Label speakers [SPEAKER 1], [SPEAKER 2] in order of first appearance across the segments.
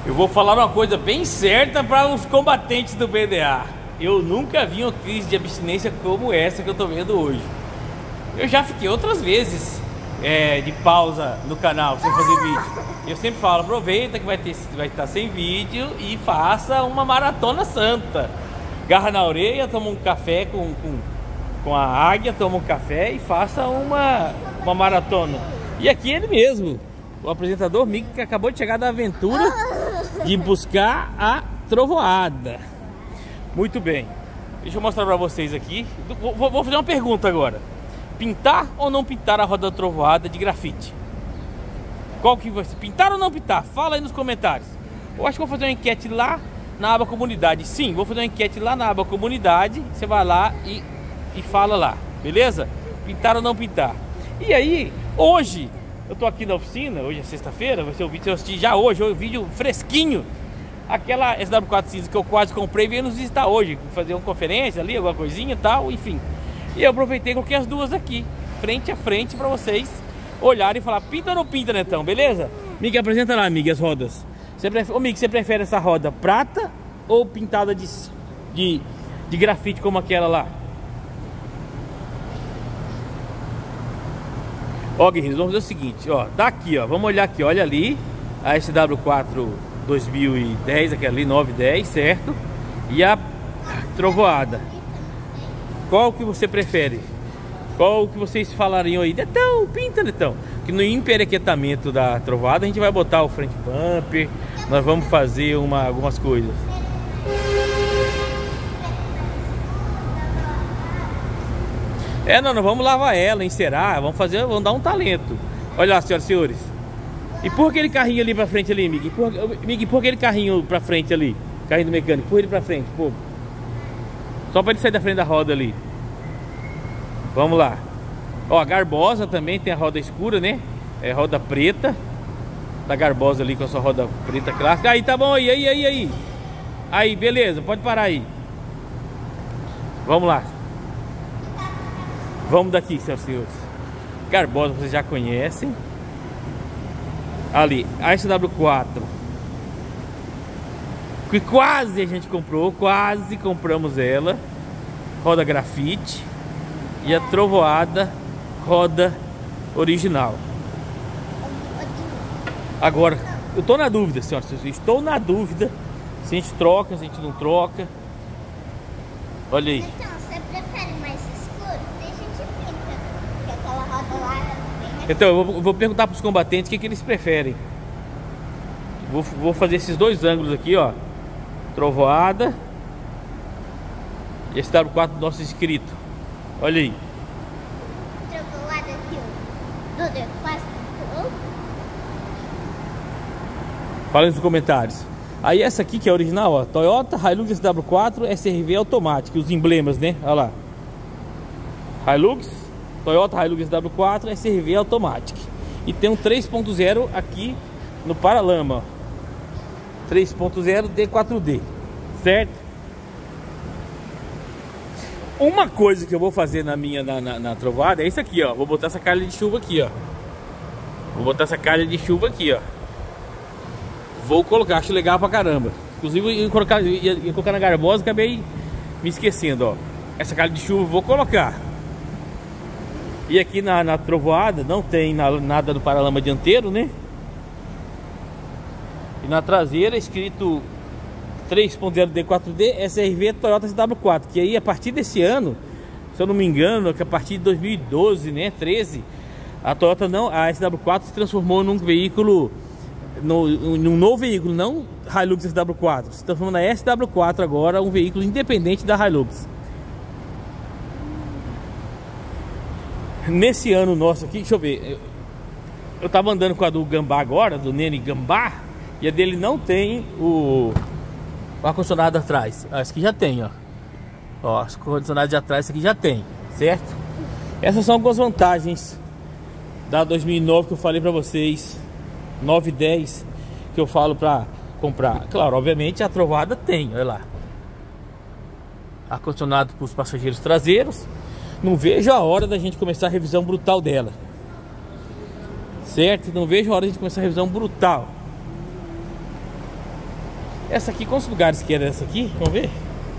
[SPEAKER 1] Eu vou falar uma coisa bem certa para os combatentes do BDA. Eu nunca vi uma crise de abstinência como essa que eu tô vendo hoje. Eu já fiquei outras vezes de pausa no canal sem fazer vídeo. Eu sempre falo, aproveita que vai estar sem vídeo e faça uma maratona santa. Garra na orelha, toma um café com a águia, toma um café e faça uma maratona. E aqui ele mesmo, o apresentador Mickey, que acabou de chegar da aventura de buscar a trovoada. Muito bem, deixa eu mostrar para vocês aqui. Vou fazer uma pergunta agora: pintar ou não pintar a roda da trovoada de grafite? Qual que vai ser? Pintar ou não pintar? Fala aí nos comentários. Eu acho que vou fazer uma enquete lá na aba comunidade. Sim, vou fazer uma enquete lá na aba comunidade. Você vai lá e fala lá, beleza? Pintar ou não pintar? E aí, hoje eu tô aqui na oficina, hoje é sexta-feira, vai ser o vídeo que eu assisti já hoje, o vídeo fresquinho. Aquela SW4 cinza que eu quase comprei, veio nos visitar hoje, fazer uma conferência ali, alguma coisinha e tal, enfim. E eu aproveitei e coloquei as duas aqui, frente a frente, para vocês olharem e falar, pinta ou não pinta, Netão, beleza? Miguel, apresenta lá, Miguel, as rodas. Ô, Miguel, você prefere essa roda prata ou pintada de grafite como aquela lá? Ó, guerreiros, vamos fazer o seguinte, ó, daqui, ó, vamos olhar aqui, olha ali, a SW4 2010, aquela ali, 910, certo? E a trovoada. Qual que você prefere? Qual que vocês falariam aí? Netão, pinta, Netão. Que no emperequetamento da trovoada a gente vai botar o front bumper, nós vamos fazer algumas coisas. Não, vamos lavar ela, encerar, vamos dar um talento. Olha lá, senhoras e senhores. E por aquele carrinho ali pra frente ali, Miguel? Por aquele carrinho pra frente ali? Carrinho do mecânico, por ele pra frente, pô. Só pra ele sair da frente da roda ali. Vamos lá. Ó, a Garbosa também tem a roda escura, né? É roda preta. Da Garbosa ali com a sua roda preta clássica. Aí, tá bom, aí. Aí, beleza, pode parar aí. Vamos lá. Vamos daqui, senhoras e senhores. Garbosa vocês já conhecem. Ali, a SW4, que quase a gente comprou, quase compramos ela. Roda grafite. E a trovoada, roda original. Agora, eu tô na dúvida, senhoras e senhores. Estou na dúvida se a gente troca, se a gente não troca. Olha aí.
[SPEAKER 2] Então, você prefere mais escuro? Deixa a gente pinta. Porque aquela roda lá é bem mais...
[SPEAKER 1] Então, eu vou perguntar para os combatentes o que eles preferem. Vou fazer esses dois ângulos aqui, ó. Trovoada. E esse W4 do nosso inscrito. Olha aí.
[SPEAKER 2] Trovoada aqui, ó. Do D4.
[SPEAKER 1] Fala nos comentários. Aí essa aqui que é a original, ó. Toyota Hilux SW4 SRV automático. Os emblemas, né? Olha lá. Hilux, Toyota Hilux SW4 SRV automático. E tem um 3.0 aqui no paralama, ó. 3.0 D4D, certo? Uma coisa que eu vou fazer na trovada é isso aqui, ó. Vou botar essa calha de chuva aqui, ó. Vou colocar, acho legal pra caramba. Inclusive ia colocar na Garbosa, acabei me esquecendo, ó. Essa calha de chuva vou colocar. E aqui na trovoada não tem nada do paralama dianteiro, né? E na traseira escrito 3.0 D4D SRV Toyota SW4. Que aí a partir desse ano, se eu não me engano, que a partir de 2012, né, 13, a Toyota a SW4 se transformou num veículo, num novo veículo, não Hilux SW4. Se transformou na SW4 agora, um veículo independente da Hilux. Nesse ano nosso aqui, deixa eu ver, eu tava andando com a do Gambá agora, do Nene Gambá, e a dele não tem o ar-condicionado atrás. Esse aqui já tem, ó. Ó, as ar-condicionado de atrás, esse aqui já tem, certo? Essas são algumas vantagens da 2009 que eu falei pra vocês, 910, que eu falo pra comprar. Claro, obviamente a trovada tem, olha lá. Ar-condicionado para os passageiros traseiros. Não vejo a hora da gente começar a revisão brutal dela, certo? Não vejo a hora de começar a revisão brutal. Essa aqui, quantos lugares que era essa aqui? Vamos ver.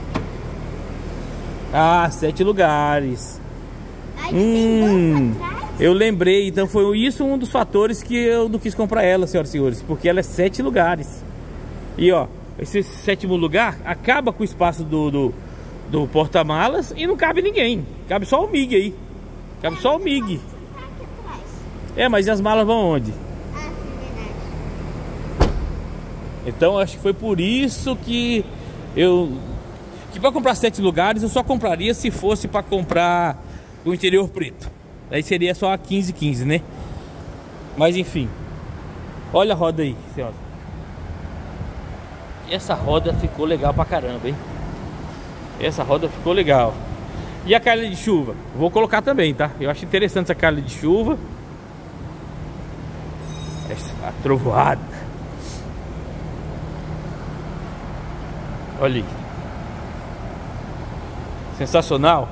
[SPEAKER 1] Ah, 7 lugares.
[SPEAKER 2] Ai, tem banco atrás?
[SPEAKER 1] Eu lembrei, então foi isso um dos fatores que eu não quis comprar ela, senhoras e senhores, porque ela é 7 lugares. E ó, esse 7º lugar acaba com o espaço do porta-malas e não cabe ninguém. Cabe só o Mig aí. Cabe só o Mig.
[SPEAKER 2] Tá aqui atrás.
[SPEAKER 1] É, mas e as malas vão onde?
[SPEAKER 2] Ah, sim, verdade.
[SPEAKER 1] Então acho que foi por isso que para comprar 7 lugares eu só compraria se fosse para comprar o interior preto. Aí seria só a 15, né? Mas enfim. Olha a roda aí, senhora. Essa roda ficou legal pra caramba, hein? Essa roda ficou legal. E a calha de chuva? Vou colocar também, tá? Eu acho interessante essa calha de chuva. Essa trovoada. Olha aí. Sensacional.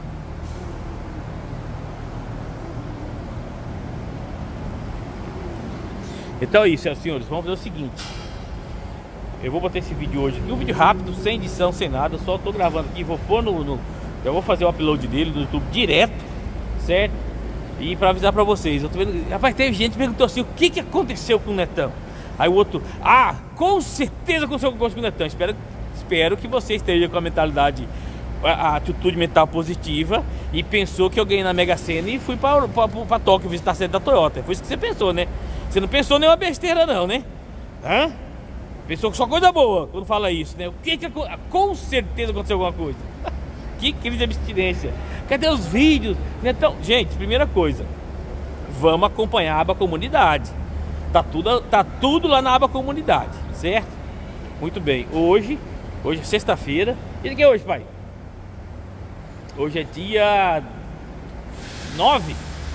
[SPEAKER 1] Então é isso, senhores. Vamos fazer o seguinte. Eu vou botar esse vídeo hoje aqui. Um vídeo rápido, sem edição, sem nada. Só tô gravando aqui. Vou pôr já vou fazer o upload dele no YouTube direto. Certo? E pra avisar pra vocês. Eu tô vendo. Rapaz, teve gente que perguntou assim: o que aconteceu com o Netão? Aí o outro: ah, com certeza aconteceu alguma coisa com o Netão. Espero que você esteja com a mentalidade, a atitude mental positiva e pensou que eu ganhei na Mega Sena e fui pra Tóquio visitar a sede da Toyota. Foi isso que você pensou, né? Você não pensou nenhuma besteira não, né? Hã? Pensou que só coisa boa quando fala isso, né? Com certeza aconteceu alguma coisa. Que crise de abstinência. Cadê os vídeos? Então, gente, primeira coisa, vamos acompanhar a aba comunidade. Tá tudo lá na aba comunidade, certo? Muito bem. Hoje é sexta-feira. E que é hoje, pai? Hoje é dia 9,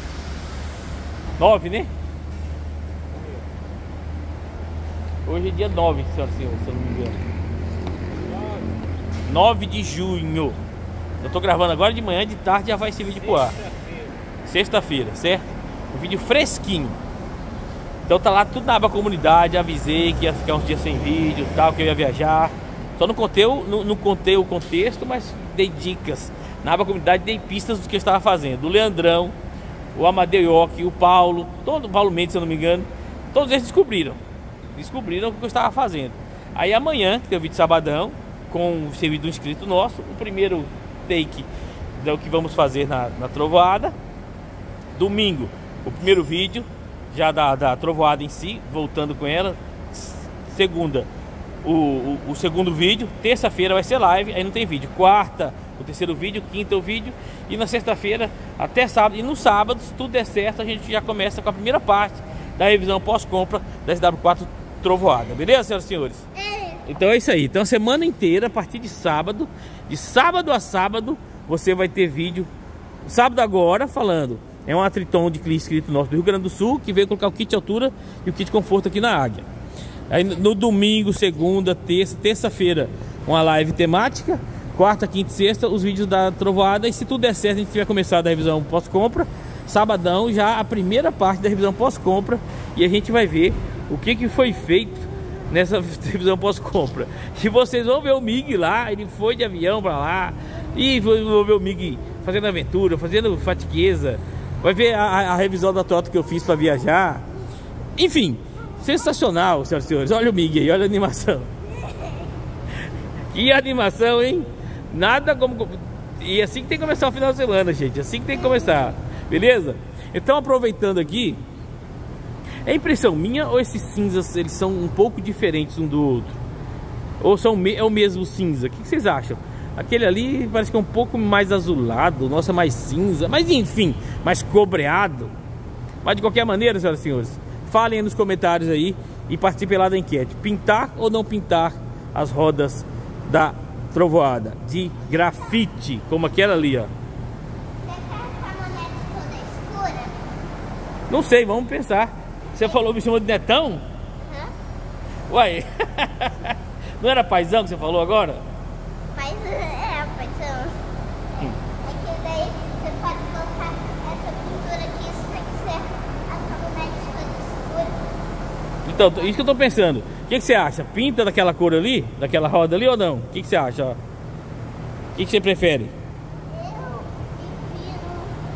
[SPEAKER 1] né? Hoje é dia 9, senhoras e senhores, se eu não me engano. 9 de junho. Eu tô gravando agora de manhã, de tarde já vai esse vídeo pro ar. Sexta-feira, certo? Um vídeo fresquinho. Então tá lá tudo na aba comunidade. Avisei que ia ficar uns dias sem vídeo, tal, que eu ia viajar. Só não contei o contexto, mas dei dicas. Na aba comunidade dei pistas do que eu estava fazendo. O Leandrão, o Amadeu Ioki, o Paulo Mendes, se eu não me engano. Todos eles descobriram o que eu estava fazendo. Aí amanhã, que tem o vídeo sabadão, com o serviço do inscrito nosso, o primeiro take do que vamos fazer na trovoada. Domingo, o primeiro vídeo já da trovoada em si, voltando com ela. Segunda, o segundo vídeo. Terça-feira vai ser live, aí não tem vídeo. Quarta, o terceiro vídeo. Quinta, o vídeo. E na sexta-feira até sábado. E no sábado, se tudo der certo, a gente já começa com a primeira parte da revisão pós-compra da SW4 trovoada. Beleza, senhoras e senhores? Então é isso aí. Então a semana inteira, a partir de sábado a sábado, você vai ter vídeo. Sábado agora, falando, é um Triton de cliente inscrito nosso do Rio Grande do Sul, que veio colocar o kit altura e o kit conforto aqui na Águia. Aí no domingo, segunda, terça-feira, uma live temática. Quarta, quinta e sexta, os vídeos da trovoada. E se tudo der certo, a gente tiver começado a revisão pós-compra. Sabadão, já a primeira parte da revisão pós-compra. E a gente vai ver o que foi feito nessa revisão pós-compra. E vocês vão ver o Mig lá. Ele foi de avião pra lá. E vão ver o Mig fazendo aventura, fazendo fatiqueza. Vai ver a revisão da Toyota que eu fiz pra viajar. Enfim, sensacional, senhoras e senhores. Olha o Mig aí, olha a animação. Que animação, hein? Nada como... E assim que tem que começar o final de semana, gente. Assim que tem que começar. Beleza? Então, aproveitando aqui, é impressão minha ou esses cinzas eles são um pouco diferentes um do outro? Ou é o mesmo cinza? O que vocês acham? Aquele ali parece que é um pouco mais azulado, o nosso é mais cinza, mas enfim, mais cobreado. Mas de qualquer maneira, senhoras e senhores, falem aí nos comentários aí e participem lá da enquete. Pintar ou não pintar as rodas da trovoada de grafite, como aquela ali, ó. Não sei, vamos pensar. Você falou, me chamou de Netão? Uai, não era paizão que você falou agora?
[SPEAKER 2] Paizão. É que daí você pode colocar essa pintura aqui, se você quiser a caminhonete toda escura.
[SPEAKER 1] Então, isso que eu tô pensando. O que você acha? Pinta daquela cor ali? Daquela roda ali ou não? O que você acha? Ó? O que você prefere?
[SPEAKER 2] Eu prefiro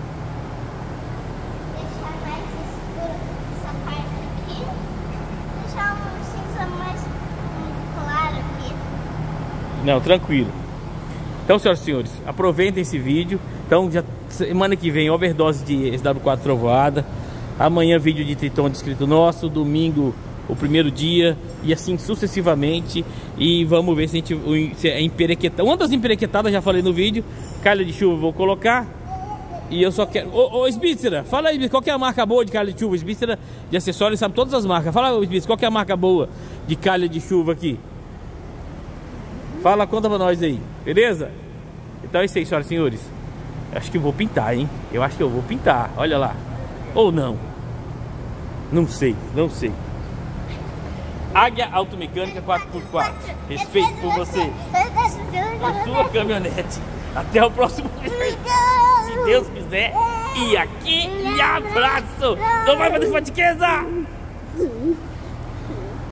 [SPEAKER 2] deixar mais escuro essa parte aqui. Deixar um cinza mais claro aqui.
[SPEAKER 1] Não, tranquilo. Então, senhoras e senhores, aproveitem esse vídeo. Então, já semana que vem, overdose de SW4 Trovoada. Amanhã, vídeo de Triton descrito nosso. Domingo, o primeiro dia. E assim sucessivamente. E vamos ver se a gente... Se é emperequetada. Uma das emperequetadas, já falei no vídeo. Calha de chuva, vou colocar. E eu só quero... Ô, Sbícera, fala aí, qual que é a marca boa de calha de chuva? Sbícera de acessórios sabe todas as marcas. Fala, Sbícera, qual que é a marca boa de calha de chuva aqui? Fala, conta pra nós aí, beleza? Então é isso aí, senhoras e senhores. Acho que eu vou pintar, hein? Eu acho que eu vou pintar, olha lá. Ou não? Não sei, não sei. Águia Automecânica 4x4. Respeito por você. A sua caminhonete. Até o próximo vídeo. Se Deus quiser. E aquele abraço. Não vai fazer fatiqueza.